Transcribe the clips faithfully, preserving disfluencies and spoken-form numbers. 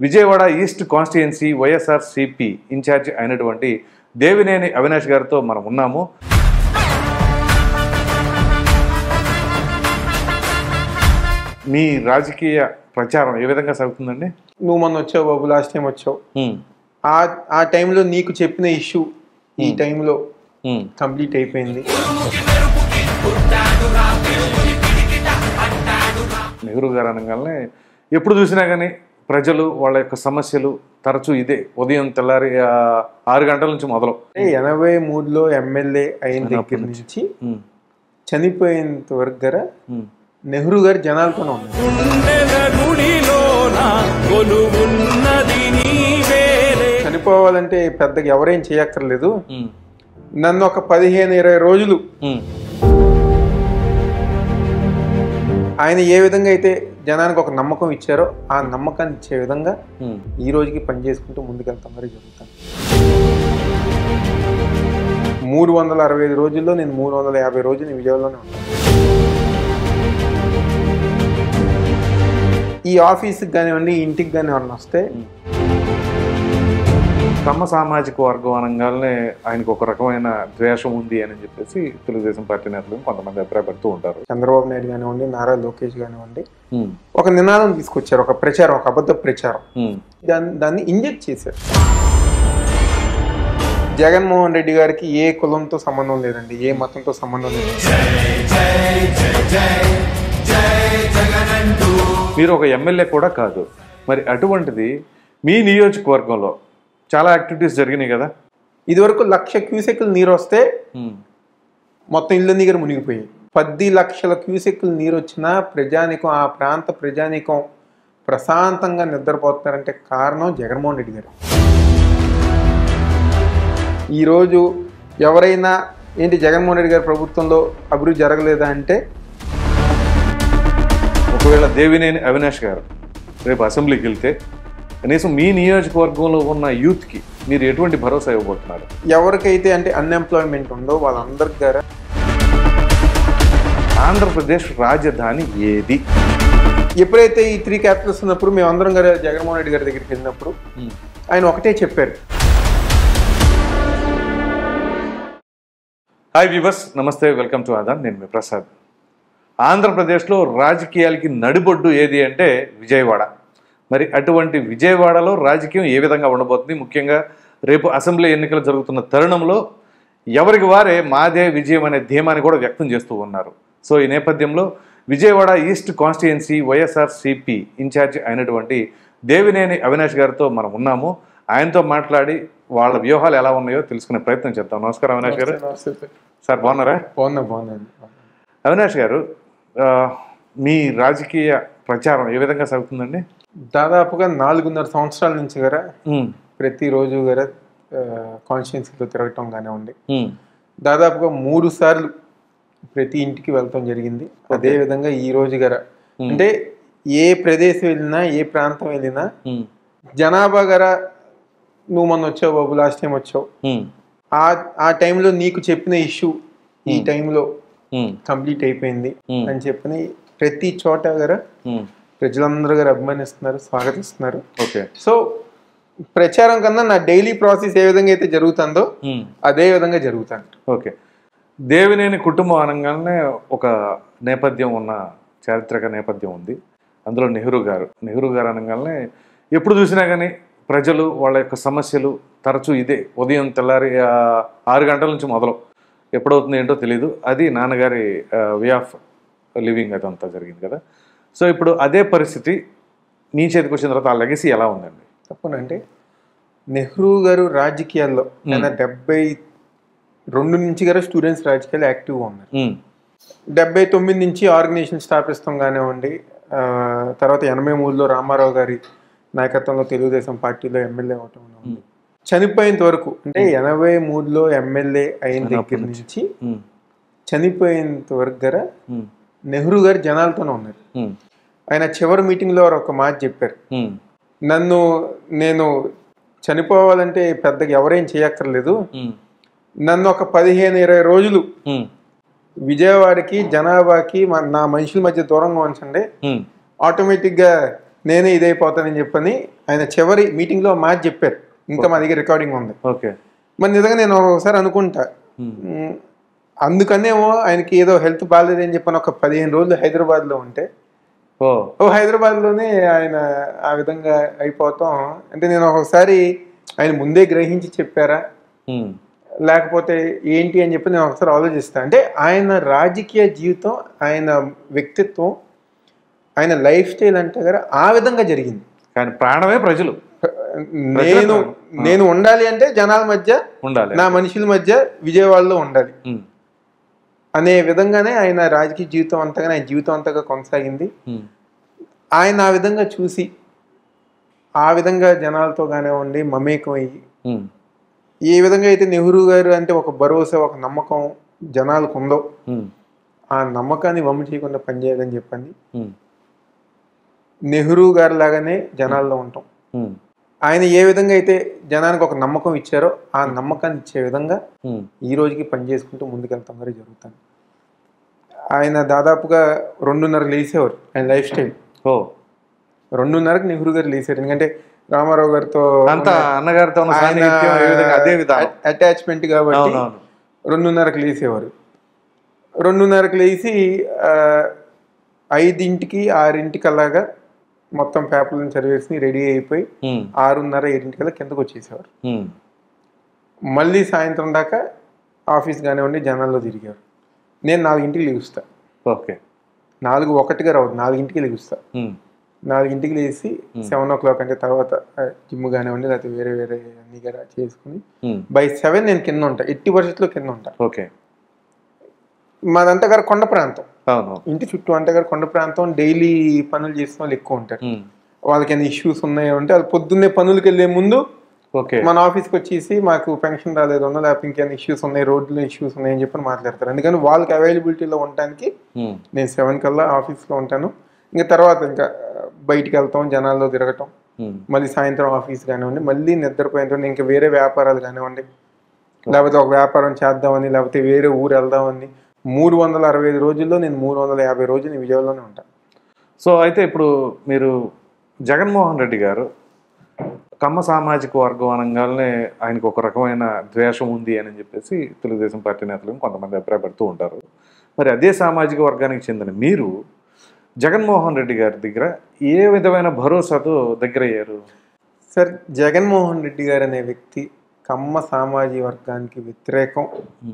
Vijayawada east constituency YSRCP in charge అయినటువంటి దేవినేని అవినాష్ గారితో మనం ఉన్నాము. మీ రాజకీయ ప్రచారం ఏ విధంగా సాగుతుందండి? నువ్వు మొన్న వచ్చావు బాబు, లాస్ట్ టైం వచ్చావు. ఆ ఆ టైంలో నీకు చెప్పిన ఇష్యూ ఈ టైంలో కంప్లీట్ అయిపోయింది. నెహ్రూ గారు అనగానే ఎప్పుడు చూసినా కానీ ప్రజలు వాళ్ళ యొక్క సమస్యలు తరచూ ఇదే. ఉదయం తెల్లారి ఆరు గంటల నుంచి మొదలు ఎనభై మూడులో ఎమ్మెల్యే అయిన దగ్గర నుంచి చనిపోయేంత వరకు గర నెహ్రూ గారు జనాలతోనే ఉన్నారు. చనిపోవాలంటే పెద్దగా ఎవరేం చేయక్కర్లేదు. నన్ను ఒక పదిహేను ఇరవై రోజులు ఆయన ఏ విధంగా అయితే జనానికి ఒక నమ్మకం ఇచ్చారో ఆ నమ్మకాన్ని ఇచ్చే విధంగా ఈ రోజుకి పనిచేసుకుంటూ ముందుకెళ్తాం మరి జరుగుతాను. మూడు వందల అరవై ఐదు రోజుల్లో నేను మూడు వందల యాభై రోజులు విజయవాడలోనే ఉంటాను. ఈ ఆఫీస్కి కానివ్వండి, ఇంటికి కానీ ఎవరన్నా వస్తే తమ సామాజిక వర్గం అనగానే ఆయనకు ఒక రకమైన ద్వేషం ఉంది అని చెప్పేసి తెలుగుదేశం పార్టీ నేతలు కొంతమంది అభిప్రాయపడుతూ ఉంటారు. చంద్రబాబు నాయుడు కానివ్వండి, నారా లోకేష్ కానివ్వండి, ఒక నినాదం తీసుకొచ్చారు, ఒక ప్రచారం, ఒక అబద్ధ ప్రచారం. దాన్ని దాన్ని ఇంజెక్ట్ చేశారు. జగన్మోహన్ రెడ్డి గారికి ఏ కులంతో సంబంధం లేదండి, ఏ మతంతో సంబంధం లేదు. మీరు ఒక ఎమ్మెల్యే కూడా కాదు. మరి అటువంటిది మీ నియోజకవర్గంలో చాలా యాక్టివిటీస్ జరిగినాయి కదా. ఇదివరకు లక్ష క్యూసెక్లు నీరు వస్తే మొత్తం ఇళ్ళ నీరు మునిగిపోయాయి. పది లక్షల క్యూసెక్లు నీరు వచ్చినా ప్రజానికం, ఆ ప్రాంత ప్రజానికం ప్రశాంతంగా నిద్రపోతున్నారంటే కారణం జగన్మోహన్ రెడ్డి గారు. ఈరోజు ఎవరైనా ఏంటి జగన్మోహన్ రెడ్డి గారి ప్రభుత్వంలో అభివృద్ధి జరగలేదా అంటే, ఒకవేళ దేవినేని అవినాష్ గారు రేపు అసెంబ్లీకి వెళ్తే కనీసం మీ నియోజకవర్గంలో ఉన్న యూత్కి మీరు ఎటువంటి భరోసా ఇవ్వబోతున్నారు? ఎవరికైతే అంటే అన్ఎంప్లాయ్మెంట్ ఉందో వాళ్ళందరి ద్వారా ఆంధ్రప్రదేశ్ రాజధాని ఏది? ఎప్పుడైతే ఈ త్రీ క్యాపిటల్స్ ఉన్నప్పుడు మేమందరం గారు జగన్మోహన్ రెడ్డి గారి దగ్గరికి వెళ్ళినప్పుడు ఆయన ఒకటే చెప్పారు. హాయ్ వ్యూవర్స్, నమస్తే, వెల్కమ్ టు ఆదాన్. నేను మీ ప్రసాద్. ఆంధ్రప్రదేశ్లో రాజకీయాలకి నడిబొడ్డు ఏది అంటే విజయవాడ. మరి అటువంటి విజయవాడలో రాజకీయం ఏ విధంగా ఉండబోతుంది? ముఖ్యంగా రేపు అసెంబ్లీ ఎన్నికలు జరుగుతున్న తరుణంలో ఎవరికి వారే మాదే విజయం అనే ధీమాని కూడా వ్యక్తం చేస్తూ ఉన్నారు. సో ఈ నేపథ్యంలో Vijayawada east constituency YSRCP in charge అయినటువంటి దేవినేని అవినాష్ గారితో మనం ఉన్నాము. ఆయనతో మాట్లాడి వాళ్ళ వ్యూహాలు ఎలా ఉన్నాయో తెలుసుకునే ప్రయత్నం చేద్దాం. నమస్కారం అవినాష్ గారు. సార్ బాగున్నారా? బాగున్నా బాగున్నా అవినాష్ గారు, మీ రాజకీయ ప్రచారం ఏ విధంగా సాగుతుందండి? దాదాపుగా నాలుగున్నర సంవత్సరాల నుంచి గారా ప్రతిరోజు గారా కాన్స్టిట్యుయెన్సీలో తిరగటం కానివ్వండి, దాదాపుగా మూడు సార్లు ప్రతి ఇంటికి వెళ్ళటం జరిగింది. అదే విధంగా ఈ రోజు గారా అంటే ఏ ప్రదేశం వెళ్ళినా, ఏ ప్రాంతం వెళ్ళినా జనాభా గారా నువ్వు మొన్న వచ్చావు బాబు, లాస్ట్ టైం వచ్చావు. ఆ ఆ టైంలో నీకు చెప్పిన ఇష్యూ ఈ టైంలో కంప్లీట్ అయిపోయింది అని చెప్పని ప్రతి చోట గారా ప్రజలందరూ గారు అభిమానిస్తున్నారు, స్వాగతిస్తున్నారు. ఓకే. సో ప్రచారం కన్నా నా డైలీ ప్రాసెస్ ఏ విధంగా అయితే జరుగుతుందో అదే విధంగా జరుగుతాను. ఓకే. దేవినేని కుటుంబం అనగానే ఒక నేపథ్యం ఉన్న చారిత్రక నేపథ్యం ఉంది. అందులో నెహ్రూ గారు నెహ్రూ గారు అనగానే ఎప్పుడు చూసినా కానీ ప్రజలు వాళ్ళ యొక్క సమస్యలు తరచూ ఇదే. ఉదయం తెల్లారి ఆరు గంటల నుంచి మొదలు ఎప్పుడవుతుంది ఏంటో తెలీదు. అది నాన్నగారి వే ఆఫ్ లివింగ్ అదంతా జరిగింది కదా. సో ఇప్పుడు అదే పరిస్థితి మీ చేతికి వచ్చిన తర్వాత ఆ లెగసీ ఎలా ఉందండి? తప్పనంటే నెహ్రూ గారు రాజకీయాల్లో ఆయన డెబ్బై రెండు నుంచి గారు స్టూడెంట్స్ రాజకీయాలు యాక్టివ్గా ఉన్నారు. డెబ్బై తొమ్మిది నుంచి ఆర్గనైజేషన్ స్థాపిస్తాం కానివ్వండి, తర్వాత ఎనభై మూడులో రామారావు గారి నాయకత్వంలో తెలుగుదేశం పార్టీలో ఎమ్మెల్యే అవటం ఉంది. చనిపోయేంత వరకు అంటే ఎనభై మూడులో ఎమ్మెల్యే అయిన దగ్గర నుంచి చనిపోయేంత వరకు గర నెహ్రూ గారు జనాలతోనే ఉన్నారు. ఆయన చివరి మీటింగ్లో ఒక మాట చెప్పారు, నన్ను నేను చనిపోవాలంటే పెద్దగా ఎవరేం చేయక్కర్లేదు, నన్ను ఒక పదిహేను ఇరవై రోజులు విజయవాడకి జనాభాకి నా మనుషుల మధ్య దూరంగా ఉంచండి, ఆటోమేటిక్గా నేనే ఇదైపోతానని చెప్పని ఆయన చివరి మీటింగ్లో మాట చెప్పారు. ఇంకా మా దగ్గర రికార్డింగ్ ఉంది. ఓకే. మరి నిజంగా నేను ఒకసారి అనుకుంటా, అందుకనేమో ఆయనకి ఏదో హెల్త్ బాగాలేదని చెప్పని ఒక పదిహేను రోజులు హైదరాబాద్లో ఉంటే ఓ హైదరాబాద్లోనే ఆయన ఆ విధంగా అయిపోతాం అంటే నేను ఒకసారి ఆయన ముందే గ్రహించి చెప్పారా లేకపోతే ఏంటి అని చెప్పి నేను ఒకసారి ఆలోచిస్తాను. అంటే ఆయన రాజకీయ జీవితం, ఆయన వ్యక్తిత్వం, ఆయన లైఫ్ స్టైల్ అంటే కదా ఆ విధంగా జరిగింది. కానీ ప్రాణమే ప్రజలు. నేను నేను ఉండాలి అంటే జనాల మధ్య ఉండాలి, నా మనుషుల మధ్య విజయవాడలో ఉండాలి అనే విధంగానే ఆయన రాజకీయ జీవితం అంతగా ఆయన జీవితం అంతగా కొనసాగింది. ఆయన ఆ విధంగా చూసి ఆ విధంగా జనాలతో కానివ్వండి మమేకం అయ్యి ఏ విధంగా అయితే నెహ్రూ గారు అంటే ఒక భరోసా, ఒక నమ్మకం జనాలకు ఉందో ఆ నమ్మకాన్ని వమ్ము చేయకుండా పనిచేయాలని చెప్పండి. నెహ్రూ గారి లాగానే జనాల్లో ఉంటాం. ఆయన ఏ విధంగా అయితే జనానికి ఒక నమ్మకం ఇచ్చారో ఆ నమ్మకాన్ని ఇచ్చే విధంగా ఈ రోజుకి పనిచేసుకుంటూ ముందుకెళ్తాం గారు జరుగుతాను. ఆయన దాదాపుగా రెండున్నర లేసేవారు. ఆయన లైఫ్ స్టైల్ రెండున్నరకు నెహ్రూ గారు లేసారు. ఎందుకంటే రామారావు గారితో అటాచ్మెంట్ కాబట్టి రెండున్నరకు లేసేవారు. రెండున్నరకు లేచి ఐదింటికి ఆరింటికి అలాగా మొత్తం పేపర్లను చదివేసి రెడీ అయిపోయి ఆరున్నర ఏడింటికల్లా కిందకు వచ్చేసేవారు. మళ్ళీ సాయంత్రం దాకా ఆఫీస్ కానివ్వండి జనాల్లో తిరిగారు. నేను నాలుగింటికి లెగుస్తా. ఓకే. నాలుగు ఒకటిగా రావద్దు, నాలుగింటికి లెగుస్తా. నాలుగింటికి లేచి సెవెన్ ఓ క్లాక్ అంటే తర్వాత జిమ్ కానివ్వండి లేకపోతే వేరే వేరే అన్ని కూడా చేసుకుని బై సెవెన్ నేను కింద ఉంటా, ఎట్టి పరిస్థితుల్లో కింద ఉంటా. ఓకే. మాదంతా గారు కొండ ప్రాంతం, ఇంటి చుట్టూ అంతా గారు కొండ ప్రాంతం. డైలీ పనులు చేసిన వాళ్ళు ఎక్కువ ఉంటారు. వాళ్ళకి ఏమైనా ఇష్యూస్ ఉన్నాయో అంటే వాళ్ళు పొద్దున్నే పనులకి వెళ్ళే ముందు మన ఆఫీస్కి వచ్చేసి మాకు పెన్షన్ రాలేదు అన్న లేకపోతే ఇంకేమైనా ఇష్యూస్ ఉన్నాయి, రోడ్లో ఇష్యూస్ ఉన్నాయని చెప్పి మాట్లాడతారు. అందుకని వాళ్ళకి అవైలబిలిటీలో ఉండటానికి నేను సెవెన్ కల్లా ఆఫీస్లో ఉంటాను. ఇంకా తర్వాత ఇంకా బయటికి వెళ్తాం, జనాల్లో తిరగటం, మళ్ళీ సాయంత్రం ఆఫీస్ కానివ్వండి, మళ్ళీ నిద్రపోయిన ఇంకా వేరే వ్యాపారాలు కానివ్వండి లేకపోతే ఒక వ్యాపారం చేద్దామని లేకపోతే వేరే ఊరు వెళ్దామని మూడు వందల అరవై ఐదు రోజుల్లో నేను మూడు వందల యాభై రోజులు విజయవాడలోనే ఉంటాను. సో అయితే ఇప్పుడు మీరు జగన్మోహన్ రెడ్డి గారు కమ్మ సామాజిక వర్గం అనగానే ఆయనకు ఒక రకమైన ద్వేషం ఉంది అని చెప్పేసి తెలుగుదేశం పార్టీ నేతలు కొంతమంది అభిప్రాయపడుతూ ఉంటారు. మరి అదే సామాజిక వర్గానికి చెందిన మీరు జగన్మోహన్ రెడ్డి గారి దగ్గర ఏ విధమైన భరోసాతో దగ్గర అయ్యారు? సార్, జగన్మోహన్ రెడ్డి గారు అనే వ్యక్తి కమ్మ సామాజిక వర్గానికి వ్యతిరేకం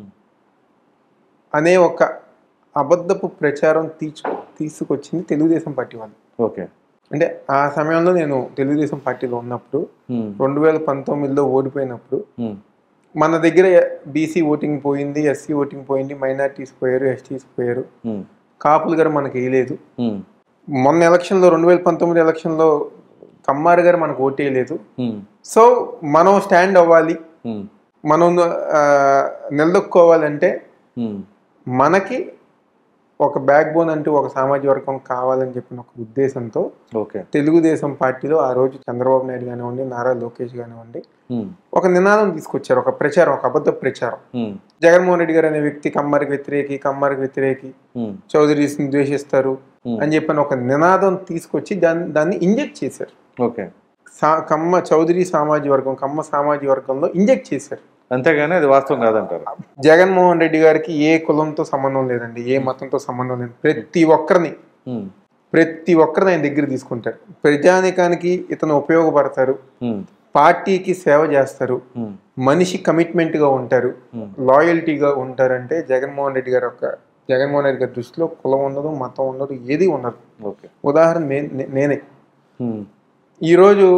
అనే ఒక అబద్ధపు ప్రచారం తీసు తీసుకొచ్చింది తెలుగుదేశం పార్టీ వాళ్ళు. ఓకే. అంటే ఆ సమయంలో నేను తెలుగుదేశం పార్టీలో ఉన్నప్పుడు రెండు వేల పంతొమ్మిదిలో ఓడిపోయినప్పుడు మన దగ్గర బీసీ ఓటింగ్ పోయింది, ఎస్సీ ఓటింగ్ పోయింది, మైనార్టీస్ పోయారు, ఎస్టీస్ పోయారు, కాపులు గారు మనకు వేయలేదు. మొన్న ఎలక్షన్లో రెండు వేల పంతొమ్మిది ఎలక్షన్లో కమ్మారు గారు మనకు ఓటేయలేదు. సో మనం స్టాండ్ అవ్వాలి, మనం నిలదొక్కోవాలంటే మనకి ఒక బ్యాక్ బోన్ అంటూ ఒక సామాజిక వర్గం కావాలని చెప్పిన ఒక ఉద్దేశంతో తెలుగుదేశం పార్టీలో ఆ రోజు చంద్రబాబు నాయుడు కానివ్వండి, నారా లోకేష్ కానివ్వండి ఒక నినాదం తీసుకొచ్చారు, ఒక ప్రచారం, ఒక అబద్ధ ప్రచారం. జగన్మోహన్ రెడ్డి గారు అనే వ్యక్తి కమ్మరికి వ్యతిరేకి, కమ్మరికి వ్యతిరేకి, చౌదరీస్ని ద్వేషిస్తారు అని చెప్పిన ఒక నినాదం తీసుకొచ్చి దాన్ని దాన్ని ఇంజెక్ట్ చేశారు. కమ్మ చౌదరి సామాజిక వర్గం, కమ్మ సామాజిక వర్గంలో ఇంజెక్ట్ చేశారు. అంతేగాని అది వాస్తవం కాదంటారు. జగన్మోహన్ రెడ్డి గారికి ఏ కులంతో సంబంధం లేదండి, ఏ మతంతో సంబంధం లేదు. ప్రతి ఒక్కరిని ప్రతి ఒక్కరిని ఆయన దగ్గర తీసుకుంటారు. ప్రజానికానికి ఇతను ఉపయోగపడతారు, పార్టీకి సేవ చేస్తారు, మనిషి కమిట్మెంట్ గా ఉంటారు, లాయల్టీగా ఉంటారంటే జగన్మోహన్ రెడ్డి గారు ఒక జగన్మోహన్ రెడ్డి గారి దృష్టిలో కులం ఉండదు, మతం ఉండదు, ఏది ఉండదు. ఉదాహరణ నేనే. ఈరోజు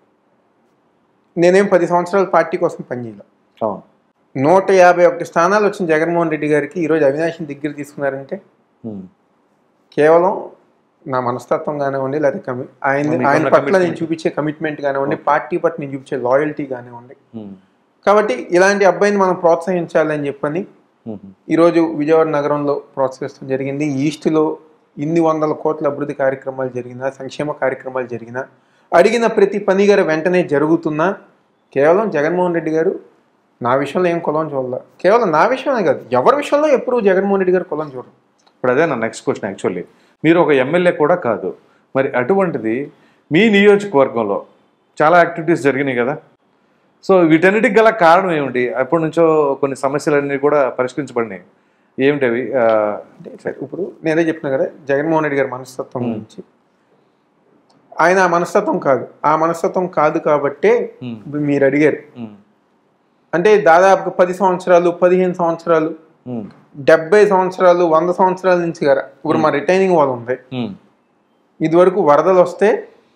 నేనేం పది సంవత్సరాల పార్టీ కోసం పనిచేయాలి. నూట యాభై ఒకటి స్థానాలు వచ్చిన జగన్మోహన్ రెడ్డి గారికి ఈరోజు అవినాష్ని దగ్గర తీసుకున్నారంటే కేవలం నా మనస్తత్వం కానివ్వండి, లేకపోతే కమి ఆయన ఆయన పట్ల నేను చూపించే కమిట్మెంట్ కానివ్వండి, పార్టీ పట్ల నేను చూపించే లాయల్టీ కానివ్వండి. కాబట్టి ఇలాంటి అబ్బాయిని మనం ప్రోత్సహించాలని చెప్పని ఈరోజు విజయవాడ నగరంలో ప్రోత్సహించడం జరిగింది. ఈస్ట్లో ఇన్ని వందల కోట్ల అభివృద్ధి కార్యక్రమాలు జరిగినా, సంక్షేమ కార్యక్రమాలు జరిగినా, అడిగిన ప్రతి పని గారు వెంటనే జరుగుతున్నా కేవలం జగన్మోహన్ రెడ్డి గారు నా విషయంలో ఏం కులం చూడాల, కేవలం నా విషయమే కాదు ఎవరి విషయంలో ఎప్పుడు జగన్మోహన్ రెడ్డి గారు కులం చూడరు. ఇప్పుడు అదే నా నెక్స్ట్ క్వశ్చన్. యాక్చువల్లీ మీరు ఒక ఎమ్మెల్యే కూడా కాదు, మరి అటువంటిది మీ నియోజకవర్గంలో చాలా యాక్టివిటీస్ జరిగినాయి కదా, సో వీటన్నిటికి గల కారణం ఏమిటి? ఎప్పటి నుంచో కొన్ని సమస్యలన్నీ కూడా పరిష్కరించబడినాయి, ఏమిటి అవి? ఇప్పుడు నేనే చెప్తున్నా కదా జగన్మోహన్ రెడ్డి గారి మనస్తత్వం గురించి. ఆయన ఆ మనస్తత్వం కాదు, ఆ మనస్తత్వం కాదు కాబట్టే మీరు అడిగారు. అంటే దాదాపు పది సంవత్సరాలు పదిహేను సంవత్సరాలు డెబ్బై సంవత్సరాలు వంద సంవత్సరాల నుంచి గారా ఇప్పుడు మా రిటైనింగ్ వాల్ ఉంది. ఇదివరకు వరదలు వస్తే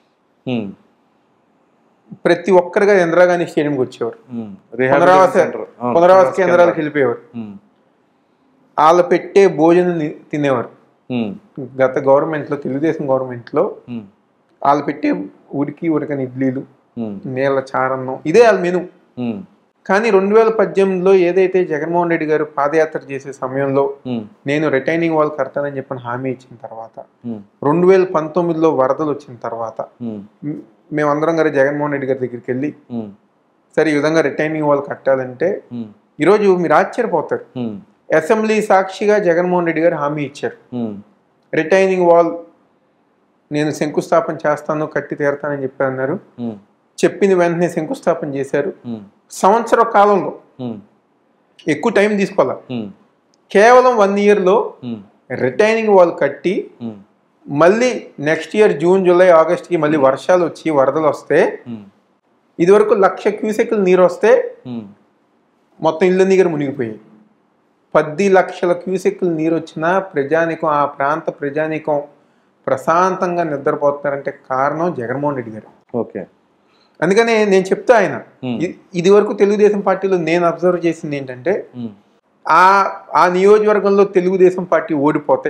ప్రతి ఒక్కరిగా ఇందిరాగాంధీ స్టేడియంకి వచ్చేవారు, పునరావాస పునరావాస కేంద్రాలకు వెళ్ళిపోయేవారు, వాళ్ళు పెట్టే భోజనం తినేవారు. గత గవర్నమెంట్ లో తెలుగుదేశం గవర్నమెంట్ లో వాళ్ళు పెట్టే ఉడికి ఉడకని ఇడ్లీలు, నీళ్ళ చారన్నం, ఇదే వాళ్ళ మెను. కానీ రెండు వేల పద్దెనిమిదిలో ఏదైతే జగన్మోహన్ రెడ్డి గారు పాదయాత్ర చేసే సమయంలో నేను రిటైనింగ్ వాల్ కడతానని చెప్పిన హామీ ఇచ్చిన తర్వాత, రెండు వేల పంతొమ్మిదిలో వరదలు వచ్చిన తర్వాత మేమందరం గారు జగన్మోహన్ రెడ్డి గారి దగ్గరికి వెళ్ళి సరే ఈ విధంగా రిటైనింగ్ వాల్ కట్టాలంటే ఈరోజు మీరు ఆశ్చర్యపోతారు, అసెంబ్లీ సాక్షిగా జగన్మోహన్ రెడ్డి గారు హామీ ఇచ్చారు రిటైనింగ్ వాల్ నేను శంకుస్థాపన చేస్తాను కట్టి తీరుతానని చెప్పి అన్నారు. చెప్పిన వెంటనే శంకుస్థాపన చేశారు. సంవత్సర కాలంలో ఎక్కువ టైం తీసుకోవాలా, కేవలం వన్ ఇయర్ లో రిటైనింగ్ వాల్ కట్టి మళ్ళీ next year June July August కి మళ్ళీ వర్షాలు వచ్చి వరదలు వస్తే ఇది వరకు లక్ష క్యూసెక్లు నీరు వస్తే మొత్తం ఇళ్ళ దగ్గర మునిగిపోయాయి. పది లక్షల క్యూసెక్లు నీరు వచ్చినా ప్రజానికం ఆ ప్రాంత ప్రజానికం ప్రశాంతంగా నిద్రపోతున్నారంటే కారణం జగన్మోహన్ రెడ్డి గారు. ఓకే, అందుకనే నేను చెప్తా ఆయన ఇది వరకు తెలుగుదేశం పార్టీలో నేను అబ్జర్వ్ చేసింది ఏంటంటే ఆ ఆ నియోజకవర్గంలో తెలుగుదేశం పార్టీ ఓడిపోతే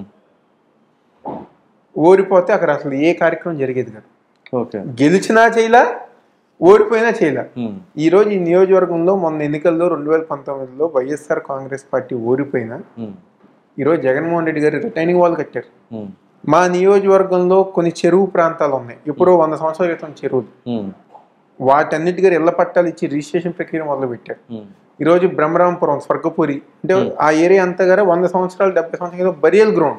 ఓడిపోతే అక్కడ అసలు ఏ కార్యక్రమం జరిగేది కాదు. గెలిచినా చేయలా, ఓడిపోయినా చేయలా. ఈ రోజు ఈ నియోజకవర్గంలో మొన్న ఎన్నికల్లో రెండు వేల పంతొమ్మిదిలో వైఎస్ఆర్ కాంగ్రెస్ పార్టీ ఓడిపోయినా ఈరోజు జగన్మోహన్ రెడ్డి గారు రిటైనింగ్ వాల్ కట్టారు. మా నియోజకవర్గంలో కొన్ని చెరువు ప్రాంతాలు ఉన్నాయి, ఎప్పుడో వంద సంవత్సరాల క్రితం చెరువులు, వాటన్నిటి గారు ఇళ్ల పట్టాలు ఇచ్చి రిజిస్ట్రేషన్ ప్రక్రియ మొదలు పెట్టారు. ఈరోజు బ్రహ్మరాంపురం, స్వర్గపురి అంటే ఆ ఏరియా అంతా గారు వంద సంవత్సరాలు డెబ్బై సంవత్సరాలు బరియల్ గ్రౌండ్,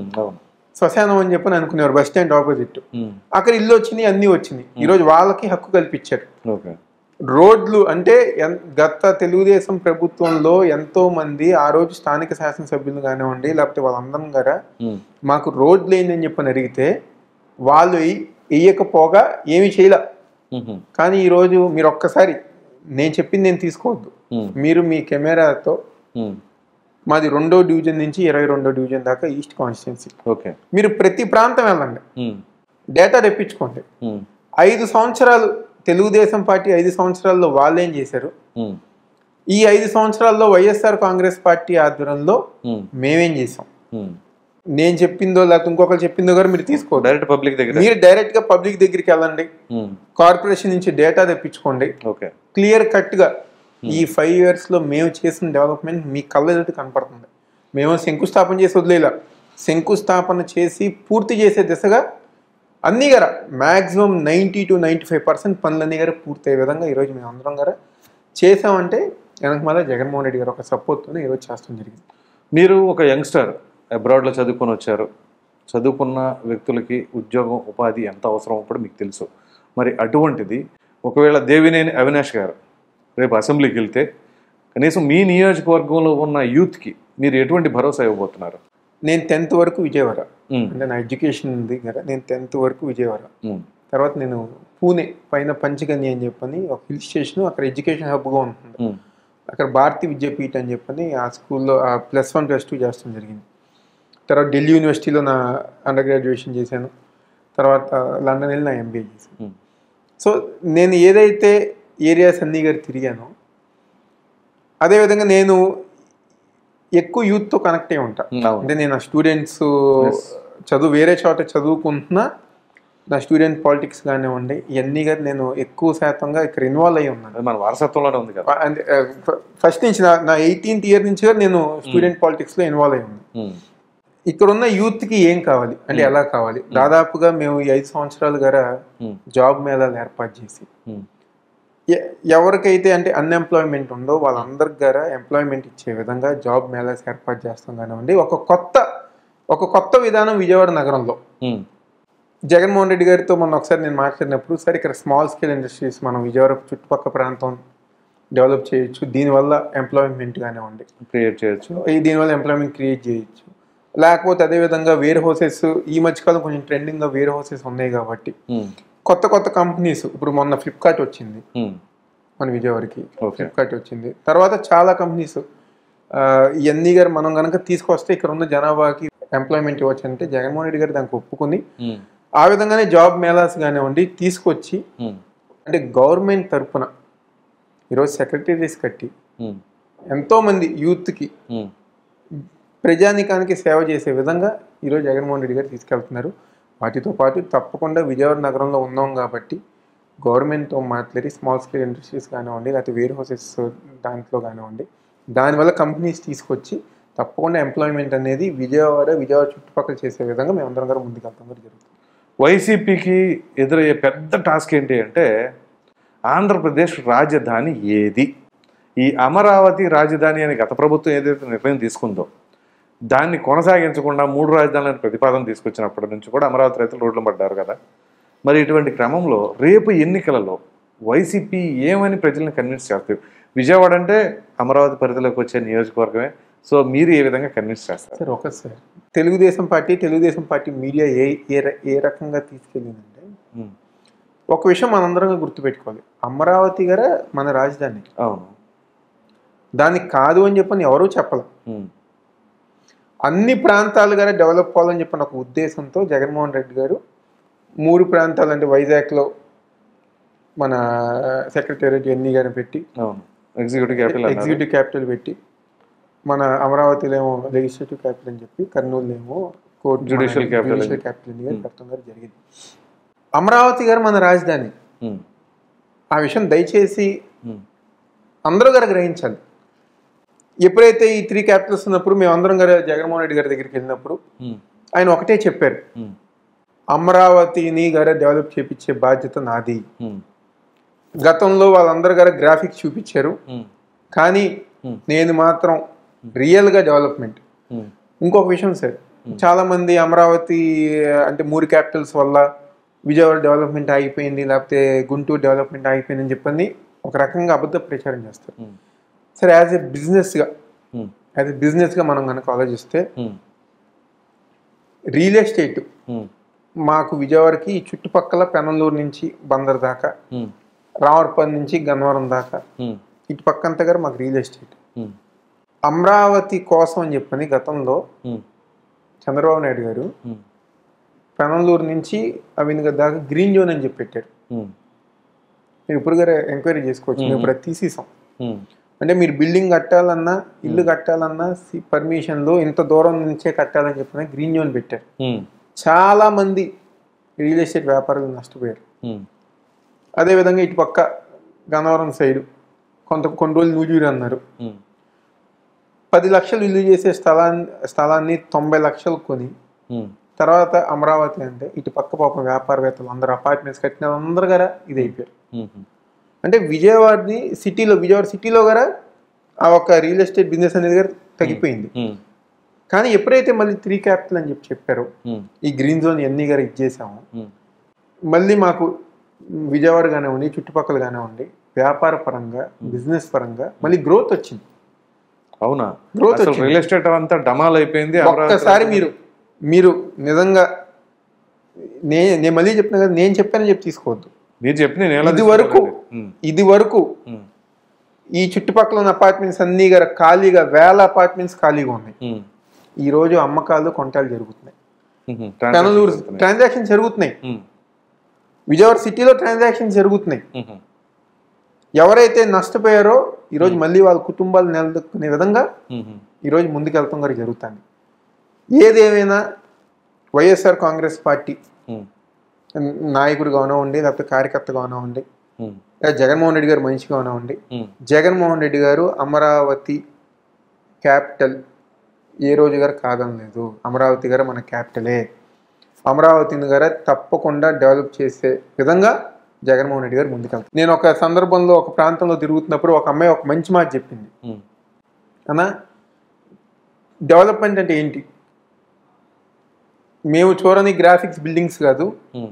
శ్మశానం అని చెప్పని అనుకునేవారు. బస్ స్టాండ్ ఆపోజిట్ అక్కడ ఇల్లు వచ్చినాయి, అన్ని వచ్చినాయి. ఈరోజు వాళ్ళకి హక్కు కల్పించారు. రోడ్లు అంటే గత తెలుగుదేశం ప్రభుత్వంలో ఎంతో మంది ఆ రోజు స్థానిక శాసనసభ్యులు కానివ్వండి లేకపోతే వాళ్ళందరం గారా మాకు రోడ్లు ఏందని చెప్పని అడిగితే వాళ్ళు వేయకపోగా ఏమి చేయలే. కానీ ఈరోజు మీరు ఒక్కసారి నేను చెప్పింది నేను తీసుకోవద్దు, మీరు మీ కెమెరాతో మాది రెండో డివిజన్ నుంచి ఇరవై రెండో డివిజన్ దాకా ఈస్ట్ కాన్స్టిట్యున్సీ, మీరు ప్రతి ప్రాంతం వెళ్ళండి, డేటా తెప్పించుకోండి. ఐదు సంవత్సరాలు తెలుగుదేశం పార్టీ ఐదు సంవత్సరాల్లో వాళ్ళు ఏం చేశారు, ఈ ఐదు సంవత్సరాల్లో వైఎస్ఆర్ కాంగ్రెస్ పార్టీ ఆధ్వర్యంలో మేమేం చేసాం, నేను చెప్పిందో లేకపోతే ఇంకొకరు చెప్పిందో గారు మీరు తీసుకో, డైరెక్ట్ పబ్లిక్ దగ్గర మీరు డైరెక్ట్ గా పబ్లిక్ దగ్గరికి వెళ్ళండి, కార్పొరేషన్ నుంచి డేటా తెప్పించుకోండి. క్లియర్ కట్ గా ఈ ఫైవ్ ఇయర్స్ లో మేము చేసిన డెవలప్మెంట్ మీ కళ్ళ ఎదుటి కనపడుతుంది. మేము శంకుస్థాపన చేసి వదిలేలా, శంకుస్థాపన చేసి పూర్తి చేసే దిశగా అన్నీ గారా maximum ninety two ninety five percent పనులన్నీ గారు పూర్తయ్యే విధంగా ఈరోజు మేము అందరం గారా చేసామంటే వెనక మళ్ళీ జగన్మోహన్ రెడ్డి గారు ఒక సపోర్ట్తోనే ఈరోజు చేస్తాం జరిగింది. మీరు ఒక యంగ్స్టర్, అబ్రాడ్లో చదువుకొని వచ్చారు, చదువుకున్న వ్యక్తులకి ఉద్యోగం ఉపాధి ఎంత అవసరం అప్పుడు మీకు తెలుసు. మరి అటువంటిది ఒకవేళ దేవినేని అవినాష్ గారు రేపు అసెంబ్లీకి వెళ్తే కనీసం మీ నియోజకవర్గంలో ఉన్న యూత్కి మీరు ఎటువంటి భరోసా ఇవ్వబోతున్నారు? నేను టెన్త్ వరకు విజయవాడ, అంటే నా ఎడ్యుకేషన్ ఉంది కదా, నేను టెన్త్ వరకు విజయవాడ. తర్వాత నేను పూణే పైన పంచగని అని చెప్పని ఒక హిల్ స్టేషన్, అక్కడ ఎడ్యుకేషన్ హబ్గా ఉంటుంది. అక్కడ భారతీయ విద్యాపీఠ అని చెప్పని ఆ స్కూల్లో ప్లస్ వన్ ప్లస్ టూ చేస్తాం జరిగింది. తర్వాత ఢిల్లీ యూనివర్సిటీలో నా అండర్ గ్రాడ్యుయేషన్ చేశాను. తర్వాత లండన్ వెళ్ళి నా ఎంబీఏ చేశాను. సో నేను ఏదైతే ఏరియాస్ అన్నీ గారు తిరిగానో అదేవిధంగా నేను ఎక్కువ యూత్తో కనెక్ట్ అయి ఉంటా. అంటే నేను నా స్టూడెంట్స్ చదువు వేరే చోట చదువుకుంటున్నా, నా స్టూడెంట్ పాలిటిక్స్ కానివ్వండి ఇవన్నీ గారు నేను ఎక్కువ శాతంగా ఇక్కడ ఇన్వాల్వ్ అయ్యి ఉన్నాను. మన వారసత్వంలోనే ఉంది కదా. ఫస్ట్ నుంచి నా నా ఎయిటీన్త్ ఇయర్ నుంచి గారు నేను స్టూడెంట్ పాలిటిక్స్లో ఇన్వాల్వ్ అయ్యి ఉన్నాను. ఇక్కడ ఉన్న యూత్కి ఏం కావాలి అంటే ఎలా కావాలి, దాదాపుగా మేము ఈ ఐదు సంవత్సరాలు గారా జాబ్ మేళాలు ఏర్పాటు చేసి ఎవరికైతే అంటే అన్ఎంప్లాయ్మెంట్ ఉందో వాళ్ళందరికి గారా ఎంప్లాయ్మెంట్ ఇచ్చే విధంగా జాబ్ మేళాస్ ఏర్పాటు చేస్తాం కానివ్వండి. ఒక కొత్త ఒక కొత్త విధానం విజయవాడ నగరంలో జగన్మోహన్ రెడ్డి గారితో మొన్న ఒకసారి నేను మాట్లాడినప్పుడు సార్ ఇక్కడ స్మాల్ స్కేల్ ఇండస్ట్రీస్ మనం విజయవాడ చుట్టుపక్కల ప్రాంతం డెవలప్ చేయొచ్చు, దీనివల్ల ఎంప్లాయ్మెంట్ కానివ్వండి క్రియేట్ చేయొచ్చు, దీనివల్ల ఎంప్లాయ్మెంట్ క్రియేట్ చేయొచ్చు, లేకపోతే అదేవిధంగా వేర్ హౌసెస్ ఈ మధ్యకాలం కొంచెం ట్రెండింగ్గా వేర్ హౌసెస్ ఉన్నాయి కాబట్టి కొత్త కొత్త కంపెనీస్ ఇప్పుడు మొన్న ఫ్లిప్కార్ట్ వచ్చింది మన విజయవాడకి, ఫ్లిప్కార్ట్ వచ్చింది, తర్వాత చాలా కంపెనీస్ ఇవన్నీ గారు మనం కనుక తీసుకొస్తే ఇక్కడ ఉన్న జనాభాకి ఎంప్లాయ్మెంట్ ఇవ్వచ్చు అంటే జగన్మోహన్ రెడ్డి గారు దానికి ఒప్పుకుని ఆ విధంగానే జాబ్ మేళాస్ కానివ్వండి తీసుకొచ్చి అంటే గవర్నమెంట్ తరఫున ఈరోజు సెక్రటరీస్ కట్టి ఎంతోమంది యూత్కి ప్రజానికానికి సేవ చేసే విధంగా ఈరోజు జగన్మోహన్ రెడ్డి గారు తీసుకెళ్తున్నారు. వాటితో పాటు తప్పకుండా విజయవాడ నగరంలో ఉన్నాం కాబట్టి గవర్నమెంట్తో మాట్లాడి స్మాల్ స్కేల్ ఇండస్ట్రీస్ కానివ్వండి లేకపోతే వేర్ హౌసెస్ దాంట్లో కానివ్వండి దానివల్ల కంపెనీస్ తీసుకొచ్చి తప్పకుండా ఎంప్లాయ్మెంట్ అనేది విజయవాడ విజయవాడ చుట్టుపక్కల చేసే విధంగా మేము అందరం గారు ముందుకెళ్తాం కూడా జరుగుతుంది. వైసీపీకి ఎదురయ్యే పెద్ద టాస్క్ ఏంటి అంటే ఆంధ్రప్రదేశ్ రాజధాని ఏది? ఈ అమరావతి రాజధాని అని గత ప్రభుత్వం ఏదైతే నిర్ణయం తీసుకుందో దాన్ని కొనసాగించకుండా మూడు రాజధానులను ప్రతిపాదన తీసుకొచ్చినప్పటి నుంచి కూడా అమరావతి రైతులు రోడ్లు పడ్డారు కదా. మరి ఇటువంటి క్రమంలో రేపు ఎన్నికలలో వైసీపీ ఏమని ప్రజల్ని కన్విన్స్ చేస్తారు? విజయవాడ అంటే అమరావతి పరిధిలోకి వచ్చే నియోజకవర్గమే, సో మీరు ఏ విధంగా కన్విన్స్ చేస్తారు? సార్ ఒకసారి Telugu Desam party Telugu Desam party media ఏ ఏ రకంగా తీసుకెళ్ళిందంటే ఒక విషయం మనందరం గుర్తుపెట్టుకోవాలి, అమరావతి గారే మన రాజధాని. అవును, దాన్ని కాదు అని చెప్పని ఎవరూ చెప్పలేదు. అన్ని ప్రాంతాలు గారే డెవలప్ అవ్వాలని చెప్పిన ఒక ఉద్దేశంతో జగన్మోహన్ రెడ్డి గారు మూడు ప్రాంతాలు అంటే వైజాగ్లో మన సెక్రటేరియట్ ఎన్ని గారిని పెట్టి ఎగ్జిక్యూటివ్ క్యాపిటల్ ఎగ్జిక్యూటివ్ క్యాపిటల్ పెట్టి మన అమరావతిలో ఏమో లెజిస్లేటివ్ క్యాపిటల్ అని చెప్పి కర్నూలు ఏమో కోర్టు జ్యుడిషియల్ క్యాపిటల్ క్యాపిటల్ అని గారు కడతాం గారు జరిగింది. అమరావతి గారు మన రాజధాని. ఆ విషయం దయచేసి అందరూ గారు గ్రహించాలి. ఎప్పుడైతే ఈ త్రీ క్యాపిటల్స్ ఉన్నప్పుడు మేము అందరం గారు జగన్మోహన్ రెడ్డి గారి దగ్గరికి వెళ్ళినప్పుడు ఆయన ఒకటే చెప్పారు, అమరావతిని గారు డెవలప్ చేయించే బాధ్యత నాది. గతంలో వాళ్ళందరూ గారు గ్రాఫిక్స్ చూపించారు, కానీ నేను మాత్రం రియల్గా డెవలప్మెంట్. ఇంకొక విషయం సార్, చాలా మంది అమరావతి అంటే మూడు క్యాపిటల్స్ వల్ల విజయవాడ డెవలప్మెంట్ ఆగిపోయింది లేకపోతే గుంటూరు డెవలప్మెంట్ ఆగిపోయింది అని చెప్పని ఒక రకంగా అబద్ధ ప్రచారం చేస్తారు. సరే యాజ్ ఎ బిజినెస్గా యాజ్ ఎ బిజినెస్గా మనం కనుక ఆలోచిస్తే రియల్ ఎస్టేట్ మాకు విజయవాడకి చుట్టుపక్కల పెనంలూరు నుంచి బందర్ దాకా రామర్పల్లి నుంచి గన్నవరం దాకా ఇటు పక్కంతా గారు మాకు రియల్ ఎస్టేట్. అమరావతి కోసం అని చెప్పని గతంలో చంద్రబాబు నాయుడు గారు పెనంలూరు నుంచి అవినిగ దాకా గ్రీన్ జోన్ అని చెప్పి పెట్టారు. మీరు ఇప్పుడు గారు ఎంక్వైరీ చేసుకోవచ్చు, మేము ఇప్పుడు అది తీసేసాం. అంటే మీరు బిల్డింగ్ కట్టాలన్నా ఇల్లు కట్టాలన్నా పర్మిషన్లు ఇంత దూరం నుంచే కట్టాలని చెప్పిన గ్రీన్ జోన్ పెట్టారు. చాలా మంది రియల్ ఎస్టేట్ వ్యాపారులు నష్టపోయారు. అదేవిధంగా ఇటు పక్క గన్నవరం సైడు కొంత కొన్ని రోజులు నూజూరు అన్నారు. పది లక్షలు ఇల్లు చేసే స్థలాన్ని స్థలాన్ని తొంభై లక్షలు కొని తర్వాత అమరావతి అంటే ఇటు పక్క పాపం వ్యాపారవేత్తలు అందరు అపార్ట్మెంట్స్ కట్టిన అందరు గారా ఇది అయిపోయారు. అంటే విజయవాడని సిటీలో విజయవాడ సిటీలో గారా ఆ ఒక రియల్ ఎస్టేట్ బిజినెస్ అనేది గారు తగ్గిపోయింది. కానీ ఎప్పుడైతే మళ్ళీ త్రీ క్యాపిటల్ అని చెప్పి చెప్పారో ఈ గ్రీన్ జోన్ ఎన్ని గారు ఇచ్చేసాము, మళ్ళీ మాకు విజయవాడ కానివ్వండి చుట్టుపక్కల కానివ్వండి వ్యాపార పరంగా బిజినెస్ పరంగా మళ్ళీ గ్రోత్ వచ్చింది. అవునా? గ్రోత్ రియల్ ఎస్టేట్ అంతా డమాల్ అయిపోయింది. ఒక్కసారి మీరు మీరు నిజంగా నే నేను మళ్ళీ చెప్పిన కదా, నేను చెప్పానని చెప్పి తీసుకోవద్దు. మీరు చెప్పిన ఇది వరకు ఇది వరకు ఈ చుట్టుపక్కల ఉన్న అపార్ట్మెంట్స్ అన్ని గారు ఖాళీగా వేల అపార్ట్మెంట్స్ ఖాళీగా ఉన్నాయి. ఈ రోజు అమ్మకాలు కొంటాలు జరుగుతున్నాయి, పెనంలూరు ట్రాన్సాక్షన్ జరుగుతున్నాయి, విజయవాడ సిటీలో ట్రాన్సాక్షన్ జరుగుతున్నాయి. ఎవరైతే నష్టపోయారో ఈరోజు మళ్ళీ వాళ్ళ కుటుంబాలు నిలదొక్కునే విధంగా ఈరోజు ముందుకెళ్తాం గారు జరుగుతుంది. ఏదేమైనా వైఎస్ఆర్ కాంగ్రెస్ పార్టీ నాయకుడిగా ఉండి లేకపోతే కార్యకర్తగా ఉండి జగన్మోహన్ రెడ్డి గారు మనిషిగా ఉండి జగన్మోహన్ రెడ్డి గారు అమరావతి క్యాపిటల్ ఏ రోజు గారు కాదనలేదు. అమరావతి గారు మన క్యాపిటలే. అమరావతిని గారు తప్పకుండా డెవలప్ చేసే విధంగా జగన్మోహన్ రెడ్డి గారు ముందుకెళ్తారు. నేను ఒక సందర్భంలో ఒక ప్రాంతంలో తిరుగుతున్నప్పుడు ఒక అమ్మాయి ఒక మంచి మాట చెప్పింది, అన్నా డెవలప్మెంట్ అంటే ఏంటి? మేము చూడని గ్రాఫిక్స్ బిల్డింగ్స్ కాదు, ఉమ్,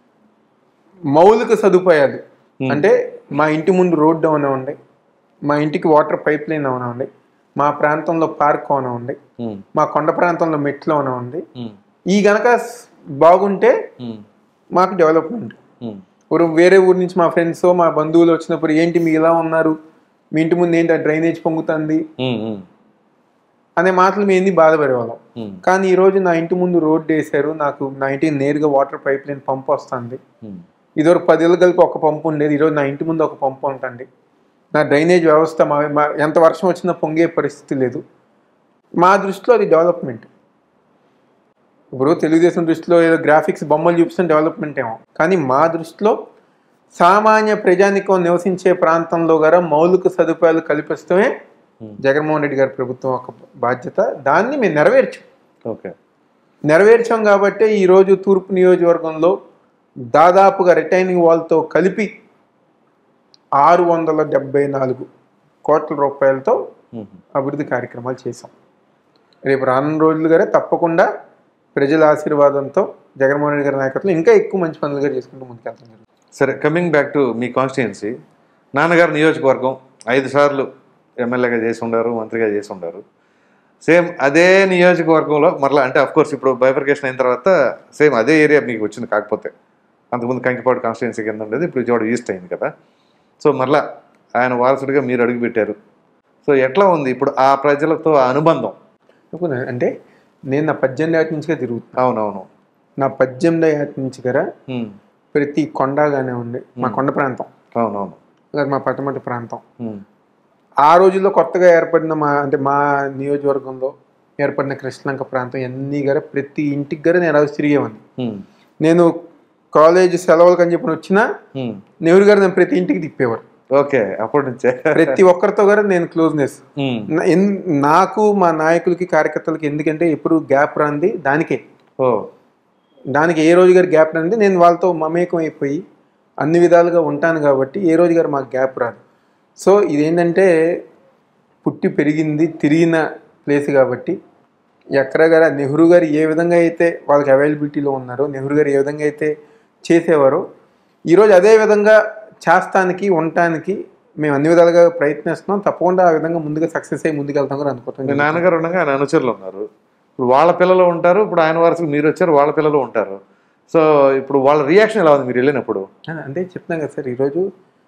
మౌలిక సదుపాయాలు. అంటే మా ఇంటి ముందు రోడ్డు అవనివ్వండి, మా ఇంటికి వాటర్ పైప్ లైన్ అవనివ్వండి, మా ప్రాంతంలో పార్క్ అవనివ్వండి, ఉమ్, మా కొండ ప్రాంతంలో మెట్లు అవనివ్వండి, ఉమ్, ఈ గనక బాగుంటే ఉమ్, మాకు డెవలప్మెంట్. ఉమ్, ఇప్పుడు వేరే ఊరి నుంచి మా ఫ్రెండ్స్ మా బంధువులు వచ్చినప్పుడు ఏంటి మీ ఇలా ఉన్నారు, మీ ఇంటి ముందు ఏంటి డ్రైనేజ్ పొంగుతుంది ఉమ్, ఉమ్, అనే మాటలు మేము ఏంది బాధపడేవాళ్ళం. ఉమ్, కానీ ఈరోజు నా ఇంటి ముందు రోడ్డు వేశారు, నాకు నా ఇంటికి నేరుగా వాటర్ పైప్ లైన్ పంపు వస్తుంది. ఉమ్, ఇదివరకు పదేళ్ళు కలిపి ఒక పంపు ఉండేది, ఈరోజు నా ఇంటి ముందు ఒక పంపు ఉంటుంది. నా డ్రైనేజ్ వ్యవస్థ మా మా- ఎంత వర్షం వచ్చినా పొంగే పరిస్థితి లేదు. మా దృష్టిలో అది డెవలప్మెంట్. ఇప్పుడు తెలుగుదేశం దృష్టిలో ఏదో గ్రాఫిక్స్ బొమ్మలు చూపిస్తున్న డెవలప్మెంట్ ఏమో, కానీ మా దృష్టిలో సామాన్య ప్రజానికం నివసించే ప్రాంతంలో గారా మౌలిక సదుపాయాలు కల్పిస్తమే జగన్మోహన్ రెడ్డి గారి ప్రభుత్వం ఒక బాధ్యత. దాన్ని మేము నెరవేర్చాం. ఓకే. నెరవేర్చాం కాబట్టి ఈరోజు తూర్పు నియోజకవర్గంలో దాదాపుగా రిటైనింగ్ వాల్తో కలిపి ఆరు వందల డెబ్బై నాలుగు కోట్ల రూపాయలతో ఉమ్, అభివృద్ధి కార్యక్రమాలు చేశాం. రేపు రానున్న రోజులుగానే తప్పకుండా ప్రజల ఆశీర్వాదంతో జగన్మోహన్ రెడ్డి గారి నాయకత్వంలో ఇంకా ఎక్కువ మంచి పనులుగా చేసుకుంటూ ముందుకెళ్తాం. సరే, కమింగ్ బ్యాక్ టు మీ కాన్స్టిట్యున్సీ, నాన్నగారు నియోజకవర్గం ఐదు సార్లు ఎమ్మెల్యేగా చేసి ఉండారు, మంత్రిగా చేసి ఉండారు. సేమ్ అదే నియోజకవర్గంలో మరలా అంటే అఫ్ కోర్స్ ఇప్పుడు బైఫర్కేషన్ అయిన తర్వాత సేమ్ అదే ఏరియా మీకు వచ్చింది, కాకపోతే అంతకుముందు కంకిపాడు కాన్స్టిట్యున్సీ కింద ఉండేది, ఇప్పుడు విజయవాడ ఈస్ట్ అయింది కదా. సో మరలా ఆయన వారసుడిగా మీరు అడుగుపెట్టారు. సో ఎట్లా ఉంది ఇప్పుడు ఆ ప్రజలతో ఆ అనుబంధం? అంటే నేను నా పద్దెనిమిది ఏటి నుంచిగా తిరుగుతాను. అవునవును. నా పద్దెనిమిది ఏటి నుంచి కదా ఉమ్, ప్రతి కొండగానే ఉంది మా కొండ ప్రాంతం, అవునవును. లేదా మా పట్టమటి ప్రాంతం. ఉమ్, ఆ రోజుల్లో కొత్తగా ఏర్పడిన మా అంటే మా నియోజకవర్గంలో ఏర్పడిన కృష్ణలంక ప్రాంతం అన్నీ గారా ప్రతి ఇంటికి గారా నేను రోజు తిరిగేవాడిని. ఉమ్, నేను కాలేజ్ సెలవులకు అని చెప్పి వచ్చినా ఉమ్, నెహ్రూ గారు నేను ప్రతి ఇంటికి తిప్పేవారు. ఓకే, అప్పటి నుంచే ప్రతి ఒక్కరితో గారా నేను క్లోజ్నెస్. ఉమ్, నా- ఎన్- నాకు మా నాయకులకి కార్యకర్తలకి ఎందుకంటే ఎప్పుడు గ్యాప్ రాంది దానికే, ఓ దానికి ఏ రోజు గారు గ్యాప్ రాంది నేను వాళ్ళతో మమేకం అయిపోయి అన్ని విధాలుగా ఉంటాను కాబట్టి ఏ రోజు గారు మాకు గ్యాప్ రాదు. సో ఇదేంటంటే పుట్టి పెరిగింది తిరిగిన ప్లేస్ కాబట్టి ఎక్కడ గారు నెహ్రూ గారు ఏ విధంగా అయితే వాళ్ళకి అవైలబిలిటీలో ఉన్నారో, నెహ్రూ గారు ఏ విధంగా అయితే చేసేవారో ఈరోజు అదే విధంగా చేస్తానికి ఉండటానికి మేము అన్ని విధాలుగా ప్రయత్నిస్తున్నాం. తప్పకుండా ఆ విధంగా ముందుగా సక్సెస్ అయ్యి ముందుకు వెళ్తాం కూడా మీ అనుకుంటున్నాం. నాన్నగారు ఉండగా ఆయన అనుచరులు ఉన్నారు, ఇప్పుడు వాళ్ళ పిల్లలు ఉంటారు, ఇప్పుడు ఆయన వారసులు మీరు వచ్చారు, వాళ్ళ పిల్లలు ఉంటారు. సో ఇప్పుడు వాళ్ళ రియాక్షన్ ఎలా ఉంది మీరు వెళ్ళినప్పుడు? అంటే చెప్తున్నాం కదా సార్, ఈరోజు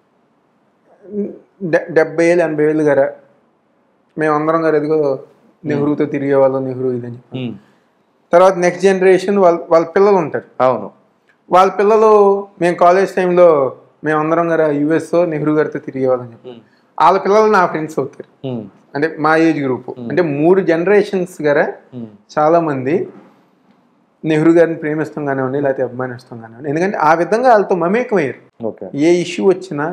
డె- డెబ్బై ఏళ్ళు ఎనభై ఏళ్ళు గారా మేము అందరం గారు ఎదుగో నెహ్రూతో తిరిగే వాళ్ళం, నెహ్రూ ఇదని చెప్పి. ఉమ్, తర్వాత నెక్స్ట్ జనరేషన్ వాళ్ళ వాళ్ళ పిల్లలు ఉంటారు. అవును. వాళ్ళ పిల్లలు మేము కాలేజ్ టైంలో మేము అందరం గారు యుఎస్ నెహ్రూ గారితో తిరిగే వాళ్ళని చెప్పి ఉమ్, వాళ్ళ పిల్లలు నా ఫ్రెండ్స్ అవుతారు. ఉమ్, అంటే మా ఏజ్ గ్రూప్ అంటే మూడు జనరేషన్స్ గారా ఉమ్, చాలా మంది నెహ్రూ గారిని ప్రేమిస్తాం కానివ్వండి, లేకపోతే అభిమానిస్తాం కానివ్వండి. ఎందుకంటే ఆ విధంగా వాళ్ళతో మమేకమయ్యారు. ఓకే. ఏ ఇష్యూ వచ్చినా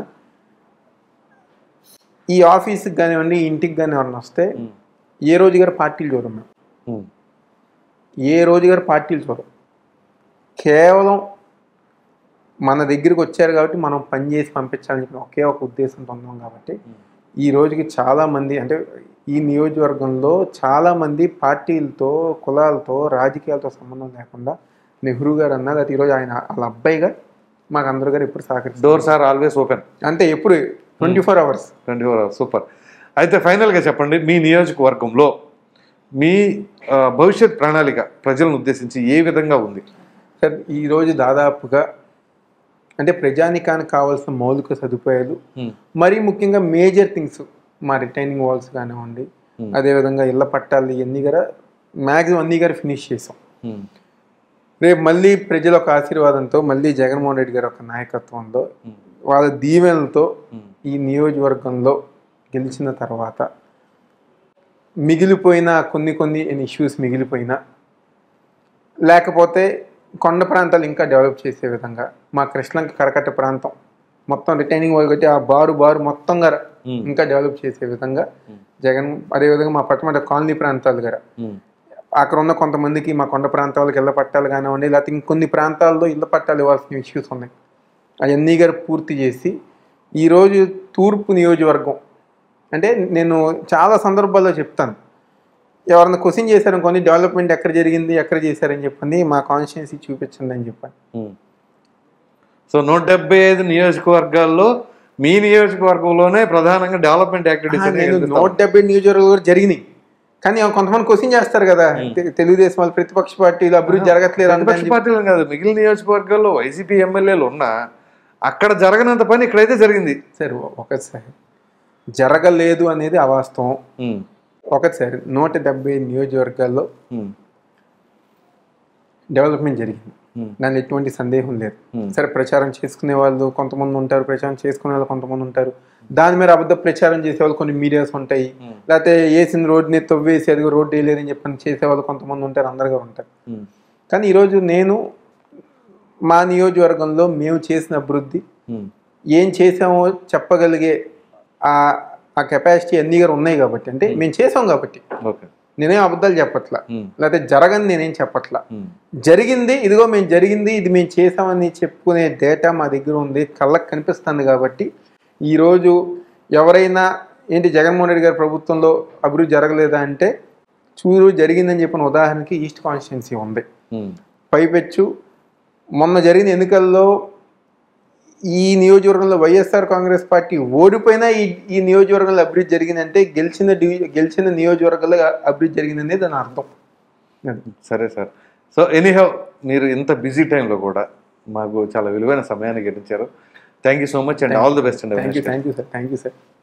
ఈ ఆఫీస్కి కానివ్వండి, ఇంటికి కానీ ఎవరైనా వస్తే ఉమ్, ఏ రోజు గారు పార్టీలు చూడం మేము, ఉమ్, ఏ రోజు గారు పార్టీలు చూడం. కేవలం మన దగ్గరికి వచ్చారు కాబట్టి మనం పని చేసి పంపించాలని చెప్పి ఒకే ఒక ఉద్దేశంతో ఉన్నాం కాబట్టి ఈ రోజుకి చాలామంది అంటే ఈ నియోజకవర్గంలో చాలామంది పార్టీలతో కులాలతో రాజకీయాలతో సంబంధం లేకుండా నెహ్రూ గారు అన్నా లేకపోతే ఈరోజు ఆయన వాళ్ళ అబ్బాయిగా మాకు అందరూ గారు ఎప్పుడు సహకరిస్తారు. డోర్స్ ఆర్ ఆల్వేస్ ఓపెన్, అంటే ఎప్పుడు twenty four hours twenty four hours. Super. అయితే ఫైనల్గా చెప్పండి, మీ నియోజకవర్గంలో మీ ఆ, భవిష్యత్ ప్రణాళిక ప్రజలను ఉద్దేశించి ఏ విధంగా ఉంది? సార్ ఈరోజు దాదాపుగా అంటే ప్రజానికానికి కావాల్సిన మౌలిక సదుపాయాలు ఉమ్, మరీ ముఖ్యంగా మేజర్ థింగ్స్ మా రిటైనింగ్ వాల్స్ కానివ్వండి, Hmm. అదేవిధంగా ఇళ్ల పట్టాలు ఇవన్నీ గారు మ్యాక్సిమం అన్నీ గారు ఫినిష్ చేసాం. ఉమ్, రేపు మళ్ళీ ప్రజల ఒక ఆశీర్వాదంతో మళ్ళీ జగన్మోహన్ రెడ్డి గారి ఒక నాయకత్వంలో ఉమ్, వాళ్ళ దీవెనలతో ఉమ్, ఈ నియోజకవర్గంలో గెలిచిన తర్వాత మిగిలిపోయిన కొన్ని కొన్ని ఇష్యూస్ మిగిలిపోయినా లేకపోతే కొండ ప్రాంతాలు ఇంకా డెవలప్ చేసే విధంగా మా కృష్ణలంక కరకట్ట ప్రాంతం మొత్తం రిటైనింగ్ వాళ్ళు కట్టి ఆ బారు బారు మొత్తంగా ఉమ్, ఇంకా డెవలప్ చేసే విధంగా ఉమ్, జగన్ అదేవిధంగా మా పట్టమట కాలనీ ప్రాంతాలు గారు ఉమ్, అక్కడ ఉన్న కొంతమందికి మా కొండ ప్రాంతాలకు ఇళ్ల పట్టాలు కానివ్వండి, లేకపోతే ఇంకొన్ని ప్రాంతాల్లో ఇళ్ల పట్టాలు ఇవ్వాల్సిన ఇష్యూస్ ఉన్నాయి, అవన్నీ గారు పూర్తి చేసి ఈరోజు తూర్పు నియోజకవర్గం అంటే నేను చాలా సందర్భాల్లో చెప్తాను, ఎవరన్నా క్వశ్చన్ చేశారనుకోండి, డెవలప్మెంట్ ఎక్కడ జరిగింది, ఎక్కడ చేశారని చెప్పండి, మా కాన్స్టిట్యున్సీ చూపించండి అని చెప్పండి. సో నూట డెబ్బై ఐదు నియోజకవర్గాల్లో మీ నియోజకవర్గంలోనే ప్రధానంగా డెవలప్మెంట్ యాక్టివిటీస్ నూట డెబ్బై నియోజకవర్గాలు కూడా జరిగినాయి. కానీ కొంతమంది క్వశ్చన్ చేస్తారు కదా, తెలుగుదేశం వాళ్ళు ప్రతిపక్ష పార్టీలు అభివృద్ధి జరగట్లేదు. ప్రతిపక్ష పార్టీలు కాదు, మిగిలిన నియోజకవర్గాల్లో వైసీపీ ఎమ్మెల్యేలు ఉన్నా అక్కడ జరగనంత పని ఇక్కడైతే జరిగింది. సరే ఒకసారి జరగలేదు అనేది అవాస్తవం. ఒకసారి నూట డెబ్బై నియోజకవర్గాల్లో డెవలప్మెంట్ జరిగింది, దాని ఎటువంటి సందేహం లేదు. సరే ప్రచారం చేసుకునే వాళ్ళు కొంతమంది ఉంటారు, ప్రచారం చేసుకునే వాళ్ళు కొంతమంది ఉంటారు, దాని మీద అబద్ధ ప్రచారం చేసేవాళ్ళు కొన్ని మీడియాస్ ఉంటాయి, లేకపోతే వేసిన రోడ్డుని తవ్వేసి అది రోడ్డు వేయలేదని చెప్పని చేసేవాళ్ళు కొంతమంది ఉంటారు, అందరుగా ఉంటారు. కానీ ఈరోజు నేను మా నియోజకవర్గంలో మేము చేసిన అభివృద్ధి ఏం చేసామో చెప్పగలిగే ఆ ఆ కెపాసిటీ అన్ని గారు ఉన్నాయి కాబట్టి, అంటే మేము చేసాం కాబట్టి నేనేం అబద్ధాలు చెప్పట్లా, లేకపోతే జరగని నేనేం చెప్పట్లా. జరిగింది, ఇదిగో మేము జరిగింది, ఇది మేము చేసామని చెప్పుకునే డేటా మా దగ్గర ఉంది, కళ్ళకు కనిపిస్తుంది. కాబట్టి ఈరోజు ఎవరైనా ఏంటి జగన్మోహన్ రెడ్డి గారి ప్రభుత్వంలో అభివృద్ధి జరగలేదా అంటే, చూరు జరిగిందని చెప్పిన ఉదాహరణకి ఈస్ట్ కాన్స్టిట్యున్సీ ఉంది. పైపెచ్చు మొన్న జరిగిన ఎన్నికల్లో ఈ నియోజకవర్గంలో వైఎస్ఆర్ కాంగ్రెస్ పార్టీ ఓడిపోయినా ఈ ఈ నియోజకవర్గంలో అభివృద్ధి జరిగిందంటే గెలిచిన డివి గెలిచిన నియోజకవర్గంలో అభివృద్ధి జరిగిందనే దాని అర్థం. సరే సార్. సో ఎనీహౌ మీరు ఇంత బిజీ టైంలో కూడా మాకు చాలా విలువైన సమయాన్ని గెలిచారు. Thank you so much and all the best అండి. Thank you thank you sir thank you sir